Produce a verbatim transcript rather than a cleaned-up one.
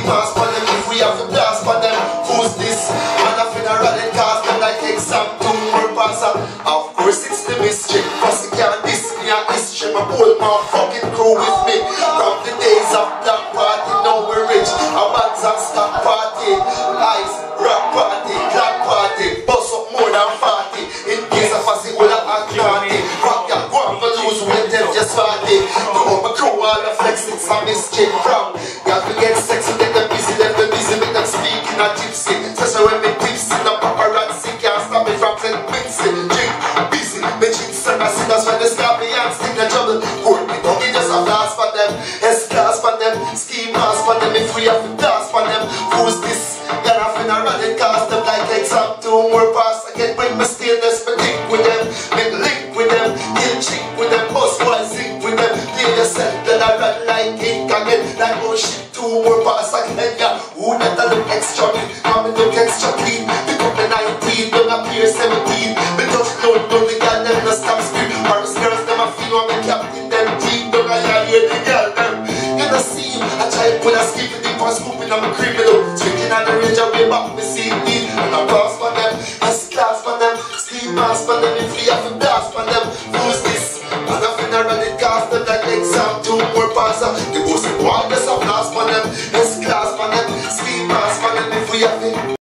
pass for them if we have to blast for them. Who's this? Man a funeral and cast them like exam two more passer. Of course it's the mystery, cause you can't diss me and history. My whole my fucking crew with me. From the days of black party, now we're rich. Our bands and stock party, ice, rock party, black party, bust up more than forty. In case of us, it will have a party. Rock ya, go on for lose when them just party. Go my crew, all the flex, it's a mystery. From got to get sexy, get them busy, let them busy, make them speak in a gypsy. Especially when me tipsy, no paparazzi can't stop me from saying Quincy. Drink, busy, me drinks and I see that's when they stop me and stick the trouble. Hold me down, it just a blast for them. S-class for them, ski mask for them. If we have to dance for them, who's this? Then I finna run and cast them like exam two more pass. I can bring my stainless, but link with them, make link with them, kill chink with them, boss boy zinc with them. Play yourself, then I run like ink again, like oh shit, two more pass again. Yeah, who that I look extra clean, mommy look extra clean. Pick up the nineteen, don't appear seventeen. But just don't know the girl, them no stop scream. Or the girls, them I feel on the captain, them team, don't I hear the girl, them. You know see him, I try to put a skip in the first scooping, I'm a criminal. Switching on the range, I way back,